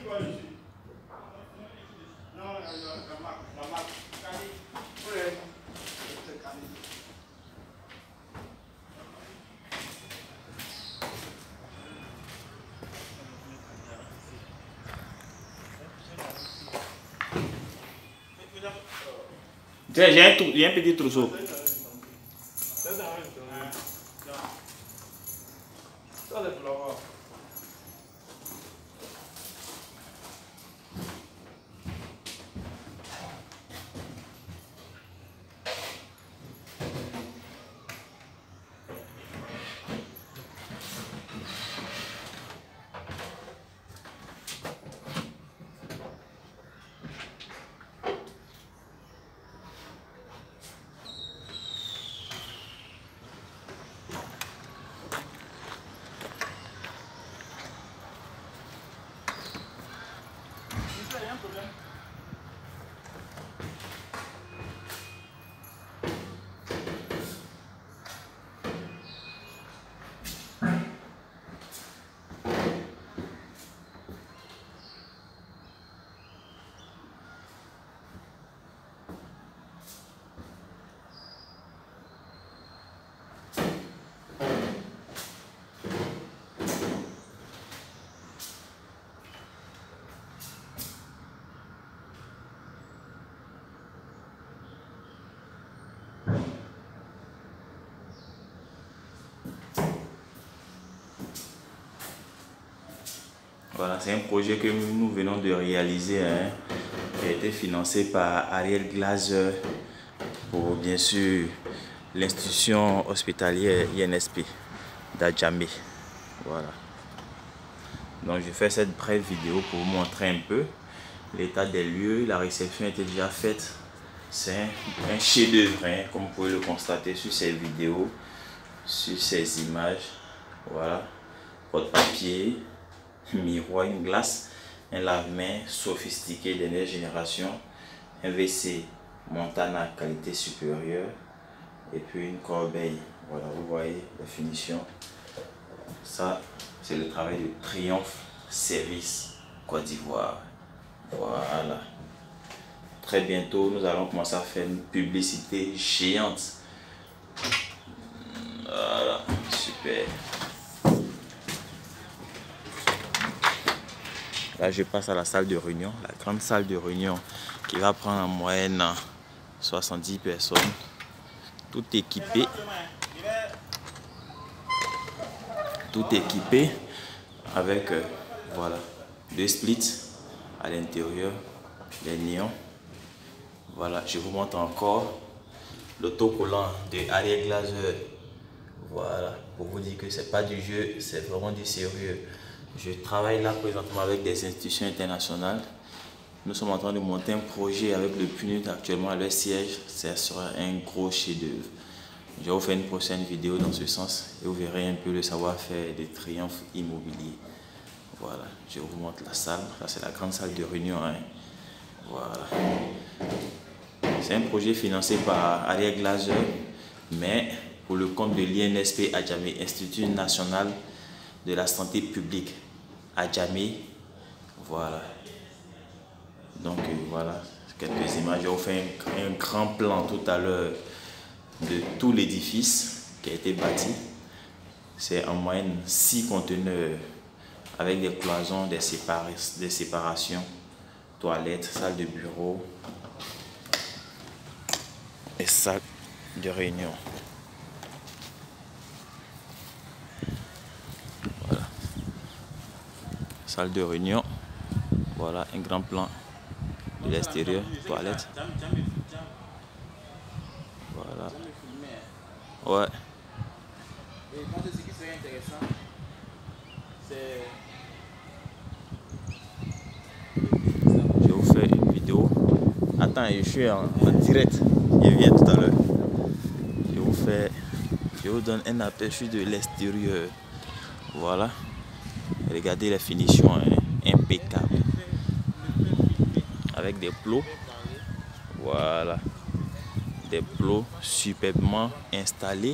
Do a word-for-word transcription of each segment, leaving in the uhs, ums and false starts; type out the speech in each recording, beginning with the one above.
J'ai un, j'ai un petit trousseau. Voilà, c'est un projet que nous venons de réaliser, hein, qui a été financé par Ariel Glaser pour bien sûr l'institution hospitalière I N S P d'Adjamé. Voilà. Donc je fais cette brève vidéo pour vous montrer un peu l'état des lieux. La réception était déjà faite. C'est un, un chef-d'œuvre, hein, comme vous pouvez le constater sur ces vidéos, sur ces images. Voilà, votre papier, miroir, une glace, un lave-main sophistiqué dernière génération, un W C Montana qualité supérieure et puis une corbeille. Voilà, vous voyez la finition. Ça, c'est le travail de Triomphe Service Côte d'Ivoire. Voilà. Très bientôt, nous allons commencer à faire une publicité géante. Voilà, super. Là, je passe à la salle de réunion, la grande salle de réunion qui va prendre en moyenne soixante-dix personnes. Tout équipé. Tout équipé avec euh, voilà, deux splits à l'intérieur, les néons. Voilà, je vous montre encore l'autocollant de Ariel Glaser. Voilà, pour vous dire que c'est pas du jeu, c'est vraiment du sérieux. Je travaille là présentement avec des institutions internationales. Nous sommes en train de monter un projet avec le P N U D actuellement à leur siège. Ça sera un gros chef-d'œuvre. Je vais vous faire une prochaine vidéo dans ce sens et vous verrez un peu le savoir-faire des Triomphe Immobilier. Voilà, je vous montre la salle. Là, c'est la grande salle de réunion. Hein. Voilà. C'est un projet financé par Ariel Glaser, mais pour le compte de l'I N S P Adjamé, Institut National de la Santé Publique Adjamé. Voilà. Donc euh, voilà, quelques images. Je vais vous faire un, un grand plan tout à l'heure de tout l'édifice qui a été bâti. C'est en moyenne six conteneurs avec des cloisons, des, sépar des séparations, toilettes, salle de bureau et salle de réunion. Voilà. Salle de réunion. Voilà un grand plan de l'extérieur, toilette. Voilà. Ouais. Et moi, ce qui serait intéressant, c'est... Je vais vous faire une vidéo. Attends, je suis en, en direct. Je viens tout à l'heure. Je vous fais, je vous donne un aperçu de l'extérieur. Voilà. Regardez la finition, hein, impeccable. Avec des plots. Voilà. Des plots superbement installés.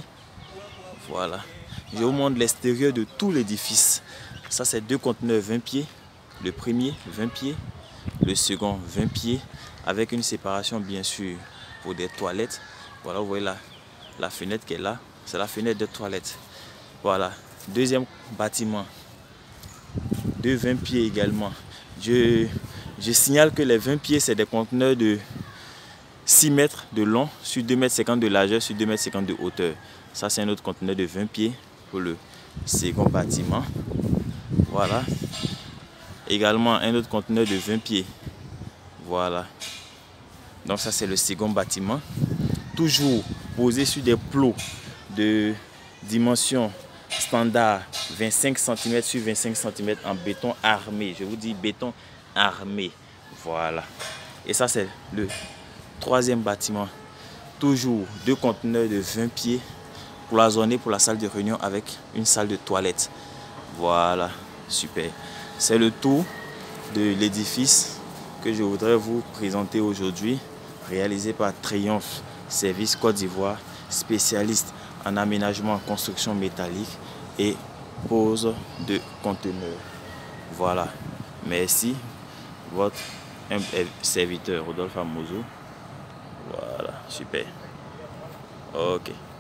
Voilà. Je vous montre l'extérieur de tout l'édifice. Ça, c'est deux conteneurs vingt pieds Le premier, vingt pieds. Le second, vingt pieds. Avec une séparation, bien sûr, pour des toilettes. Voilà, vous voyez la, la fenêtre qui est là. C'est la fenêtre de toilette. Voilà. Deuxième bâtiment. De vingt pieds également. Je, je signale que les vingt pieds, c'est des conteneurs de six mètres de long sur deux mètres cinquante de largeur sur deux mètres cinquante de hauteur. Ça, c'est un autre conteneur de vingt pieds pour le second bâtiment. Voilà. Également, un autre conteneur de vingt pieds. Voilà. Donc, ça, c'est le second bâtiment. Toujours posé sur des plots de dimension standard vingt-cinq centimètres sur vingt-cinq centimètres en béton armé. Je vous dis béton armé. Voilà. Et ça, c'est le troisième bâtiment. Toujours deux conteneurs de vingt pieds cloisonnés pour la salle de réunion avec une salle de toilette. Voilà. Super. C'est le tour de l'édifice que je voudrais vous présenter aujourd'hui, réalisé par Triomphe Service Côte d'Ivoire, spécialiste en aménagement, construction métallique et pose de conteneurs. Voilà. Merci. Votre serviteur Rodolphe Amozo. Voilà. Super. Ok.